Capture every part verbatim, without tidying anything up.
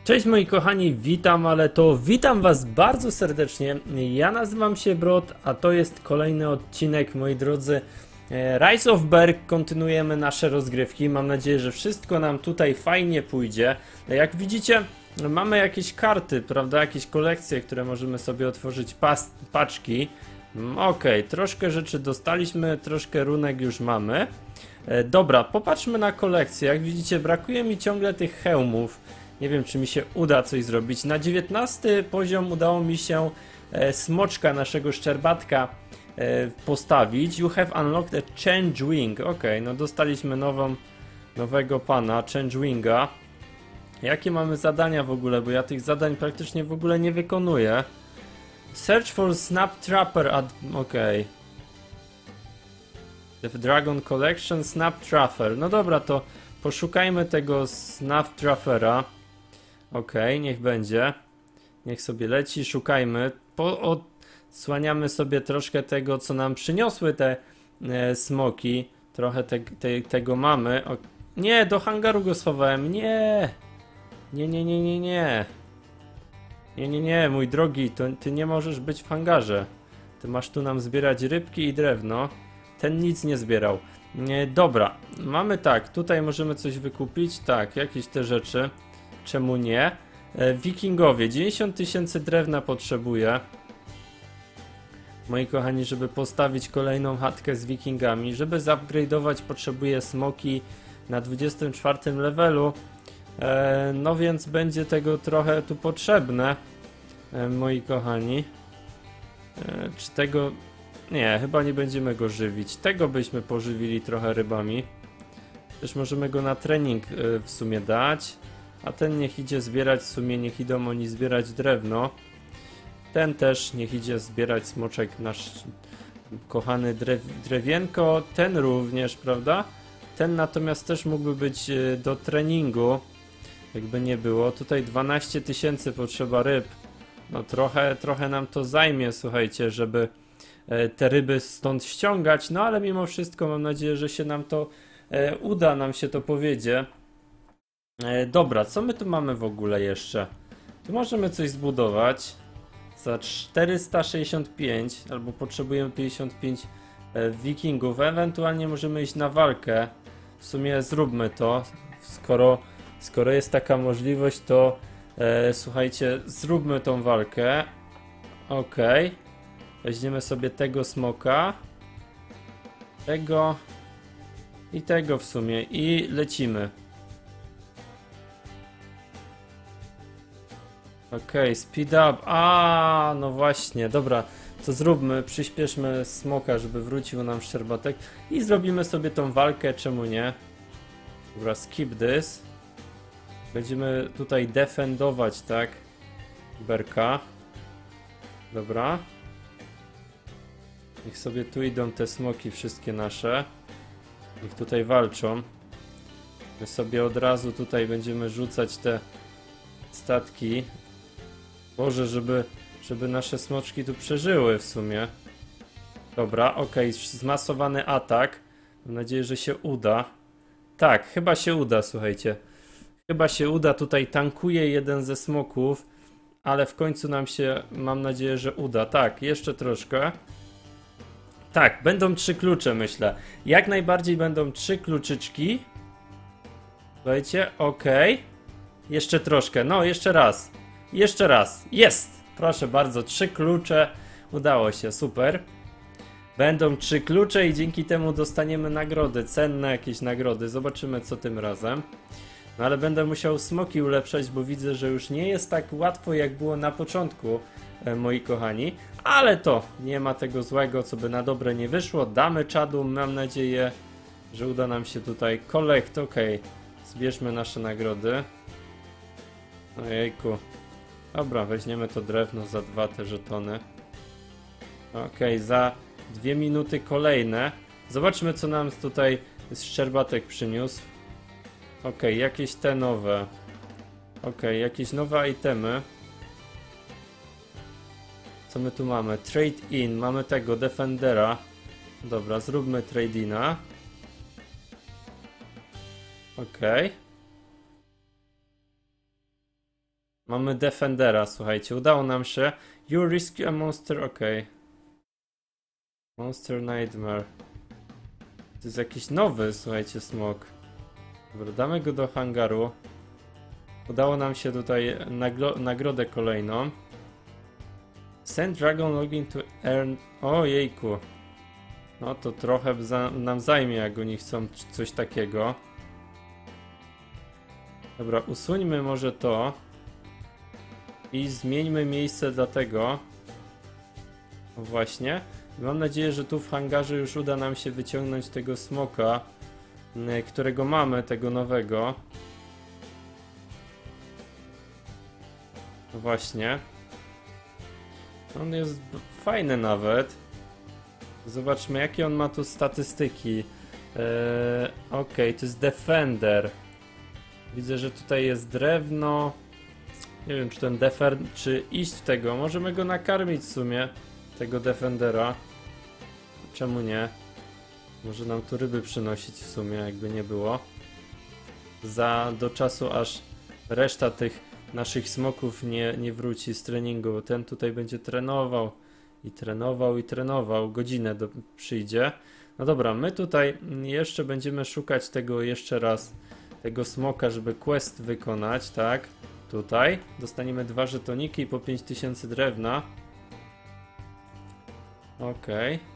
Cześć moi kochani, witam, ale to witam was bardzo serdecznie. Ja nazywam się Brod, a to jest kolejny odcinek, moi drodzy, Rise of Berg. Kontynuujemy nasze rozgrywki. Mam nadzieję, że wszystko nam tutaj fajnie pójdzie. Jak widzicie, mamy jakieś karty, prawda, jakieś kolekcje, które możemy sobie otworzyć, pas paczki. Ok, troszkę rzeczy dostaliśmy, troszkę runek już mamy. Dobra, popatrzmy na kolekcję. Jak widzicie, brakuje mi ciągle tych hełmów. Nie wiem, czy mi się uda coś zrobić. Na dziewiętnasty poziom udało mi się e, smoczka, naszego szczerbatka e, postawić. You have unlocked a change wing. Ok, no dostaliśmy nową, nowego pana, change winga. Jakie mamy zadania w ogóle? Bo ja tych zadań praktycznie w ogóle nie wykonuję. Search for snap trapper at... ok. The Dragon Collection, snap trapper. No dobra, to poszukajmy tego snap trappera. Okej, okay, niech będzie. Niech sobie leci, szukajmy. Po, odsłaniamy sobie troszkę tego, co nam przyniosły te e, smoki. Trochę te, te, tego mamy. O, nie, do hangaru go schowałem. Nie! Nie, nie, nie, nie, nie. Nie, nie, nie, mój drogi, to ty nie możesz być w hangarze. Ty masz tu nam zbierać rybki i drewno. Ten nic nie zbierał. Nie, dobra, mamy tak, tutaj możemy coś wykupić. Tak, jakieś te rzeczy. Czemu nie? E, wikingowie, dziewięćdziesiąt tysięcy drewna potrzebuję. Moi kochani, żeby postawić kolejną chatkę z wikingami. Żeby zupgrade'ować, potrzebuję smoki na dwudziestym czwartym levelu. E, no więc będzie tego trochę tu potrzebne. E, moi kochani. E, czy tego... Nie, chyba nie będziemy go żywić. Tego byśmy pożywili trochę rybami. Też możemy go na trening y, w sumie dać. A ten niech idzie zbierać, w sumie niech idą oni zbierać drewno. Ten też niech idzie zbierać smoczek, nasz kochany drew, drewienko. Ten również, prawda? Ten natomiast też mógłby być y, do treningu. Jakby nie było. Tutaj dwanaście tysięcy potrzeba ryb. No trochę, trochę nam to zajmie, słuchajcie, żeby te ryby stąd ściągać, no ale mimo wszystko mam nadzieję, że się nam to e, uda, nam się to powiedzie. E, dobra, co my tu mamy w ogóle jeszcze? Tu możemy coś zbudować za czterysta sześćdziesiąt pięć, albo potrzebujemy pięćdziesiąt pięć e, wikingów, ewentualnie możemy iść na walkę. W sumie zróbmy to, skoro, skoro jest taka możliwość, to e, słuchajcie, zróbmy tą walkę. Okej. Okay. Weźmiemy sobie tego smoka, tego i tego w sumie i lecimy. Okej, okay, speed up. A, no właśnie, dobra, to zróbmy, przyspieszmy smoka, żeby wrócił nam szczerbatek i zrobimy sobie tą walkę, czemu nie? Dobra, skip this. Będziemy tutaj defendować, tak? Berka. Dobra. Niech sobie tu idą te smoki wszystkie nasze. Niech tutaj walczą. My sobie od razu tutaj będziemy rzucać te statki. Boże, żeby, żeby nasze smoczki tu przeżyły w sumie. Dobra, ok, zmasowany atak. Mam nadzieję, że się uda. Tak, chyba się uda, słuchajcie. Chyba się uda, tutaj tankuje jeden ze smoków. Ale w końcu nam się, mam nadzieję, że uda. Tak, jeszcze troszkę. Tak, będą trzy klucze, myślę. Jak najbardziej będą trzy kluczyczki. Słuchajcie, ok. Jeszcze troszkę, no jeszcze raz. Jeszcze raz, jest! Proszę bardzo, trzy klucze. Udało się, super. Będą trzy klucze i dzięki temu dostaniemy nagrody, cenne jakieś nagrody. Zobaczymy, co tym razem. No ale będę musiał smoki ulepszać, bo widzę, że już nie jest tak łatwo, jak było na początku, e, moi kochani. Ale to nie ma tego złego, co by na dobre nie wyszło. Damy czadu, mam nadzieję, że uda nam się tutaj collect. Ok, zbierzmy nasze nagrody. Ojejku. Dobra, weźmiemy to drewno za dwa te żetony. Ok, za dwie minuty kolejne. Zobaczmy, co nam tutaj szczerbatek przyniósł. Ok, jakieś te nowe. Ok, jakieś nowe itemy. Co my tu mamy? Trade in, mamy tego Defendera. Dobra, zróbmy trade ina. Ok. Mamy Defendera, słuchajcie, udało nam się. You rescue a monster, ok. Monster Nightmare. To jest jakiś nowy, słuchajcie, smok. Dobra, damy go do hangaru. Udało nam się tutaj nagrodę kolejną. Send Dragon Login to earn... O jejku. No to trochę za, nam zajmie, jak oni chcą coś takiego. Dobra, usuńmy może to. I zmieńmy miejsce dla tego. O właśnie. Mam nadzieję, że tu w hangarze już uda nam się wyciągnąć tego smoka, którego mamy, tego nowego. No właśnie. On jest fajny nawet. Zobaczmy, jakie on ma tu statystyki. Eee, ok, to jest Defender. Widzę, że tutaj jest drewno. Nie wiem, czy ten Defender, czy iść w tego. Możemy go nakarmić w sumie, tego Defendera. Czemu nie? Może nam tu ryby przynosić w sumie, jakby nie było. Za, do czasu, aż reszta tych naszych smoków nie, nie wróci z treningu. Ten tutaj będzie trenował i trenował i trenował. Godzinę do, przyjdzie. No dobra, my tutaj jeszcze będziemy szukać tego jeszcze raz, tego smoka, żeby quest wykonać, tak? Tutaj dostaniemy dwa żetoniki i po pięć tysięcy drewna. Okej. Okay.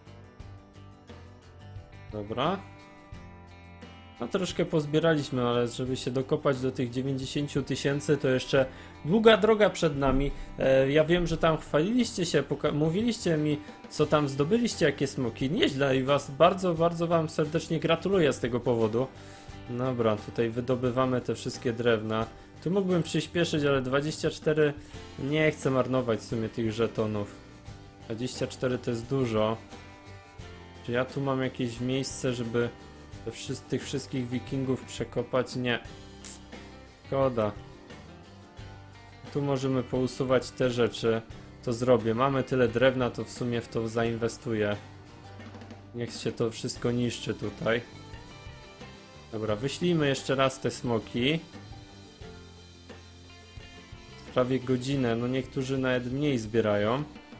Dobra. No troszkę pozbieraliśmy, ale żeby się dokopać do tych dziewięćdziesięciu tysięcy, to jeszcze długa droga przed nami. E, ja wiem, że tam chwaliliście się, mówiliście mi, co tam zdobyliście, jakie smoki. Nieźle i was bardzo, bardzo wam serdecznie gratuluję z tego powodu. Dobra, tutaj wydobywamy te wszystkie drewna. Tu mógłbym przyspieszyć, ale dwadzieścia cztery nie chcę marnować w sumie tych żetonów. dwadzieścia cztery to jest dużo. Czy ja tu mam jakieś miejsce, żeby tych wszystkich wikingów przekopać? Nie. Szkoda. Tu możemy pousuwać te rzeczy. To zrobię. Mamy tyle drewna, to w sumie w to zainwestuję. Niech się to wszystko niszczy tutaj. Dobra, wyślijmy jeszcze raz te smoki. Prawie godzinę. No niektórzy nawet mniej zbierają.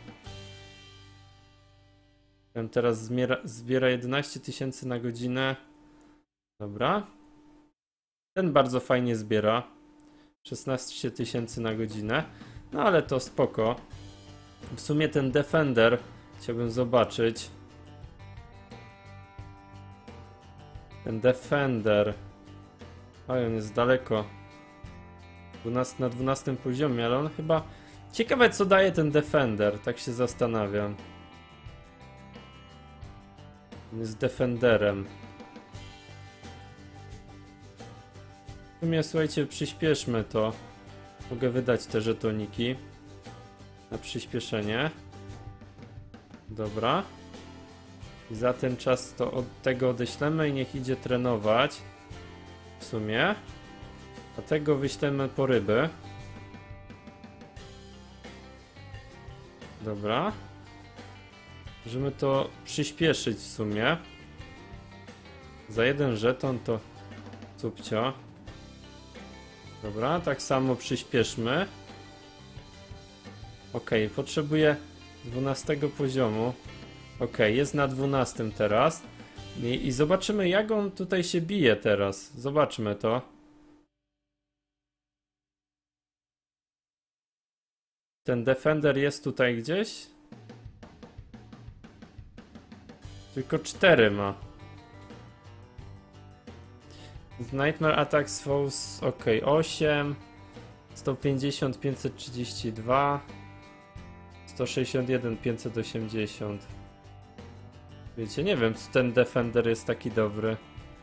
Ten teraz zbiera, zbiera jedenaście tysięcy na godzinę. Dobra. Ten bardzo fajnie zbiera. szesnaście tysięcy na godzinę. No ale to spoko. W sumie ten Defender chciałbym zobaczyć. Ten Defender. Oj, on jest daleko. dwunasty, na dwunastym poziomie, ale on chyba... Ciekawe, co daje ten Defender. Tak się zastanawiam. On jest Defenderem. W sumie, słuchajcie, przyspieszmy to. Mogę wydać te żetoniki na przyspieszenie. Dobra. I za ten czas to od tego odeślemy i niech idzie trenować. W sumie. A tego wyślemy po ryby. Dobra. Możemy to przyspieszyć w sumie. Za jeden żeton to cupcio. Dobra, tak samo przyspieszmy. Ok, potrzebuję dwunastego poziomu. Ok, jest na dwunastym teraz. I, I zobaczymy, jak on tutaj się bije teraz. Zobaczmy to. Ten Defender jest tutaj gdzieś? Tylko cztery ma. Nightmare Attacks Falls, ok, osiem, sto pięćdziesiąt, pięćset trzydzieści dwa, sto sześćdziesiąt jeden, pięćset osiemdziesiąt. Wiecie, nie wiem, czy ten Defender jest taki dobry.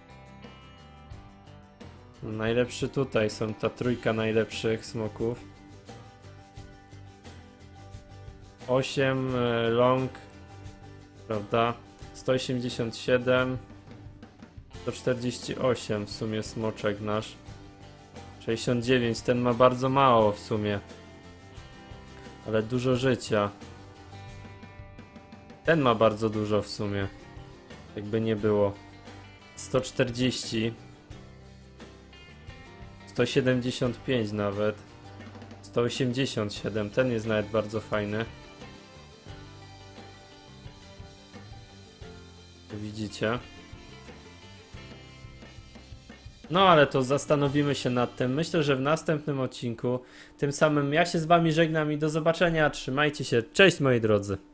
No, najlepszy tutaj są ta trójka najlepszych smoków. osiem long, prawda? sto osiemdziesiąt siedem, sto czterdzieści osiem w sumie smoczek nasz. sześćdziesiąt dziewięć, ten ma bardzo mało w sumie. Ale dużo życia. Ten ma bardzo dużo w sumie. Jakby nie było. sto czterdzieści. sto siedemdziesiąt pięć nawet. sto osiemdziesiąt siedem, ten jest nawet bardzo fajny. Widzicie? No ale to zastanowimy się nad tym. Myślę, że w następnym odcinku. Tym samym ja się z wami żegnam i do zobaczenia. Trzymajcie się. Cześć moi drodzy.